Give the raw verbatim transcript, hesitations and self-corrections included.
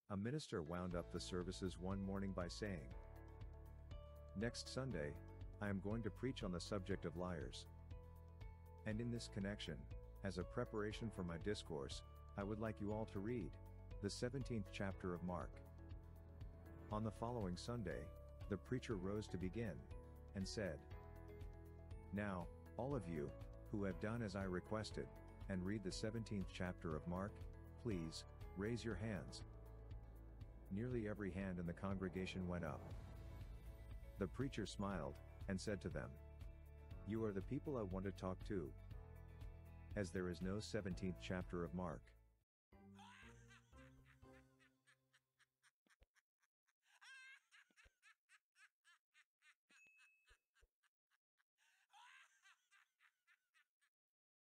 A minister wound up the services one morning by saying, "Next Sunday, I am going to preach on the subject of liars. And in this connection, as a preparation for my discourse, I would like you all to read the seventeenth chapter of Mark." On the following Sunday, the preacher rose to begin, and said, "Now, all of you, who have done as I requested, and read the seventeenth chapter of Mark, please, raise your hands." Nearly every hand in the congregation went up. The preacher smiled, and said to them, "You are the people I want to talk to. As there is no seventeenth chapter of Mark,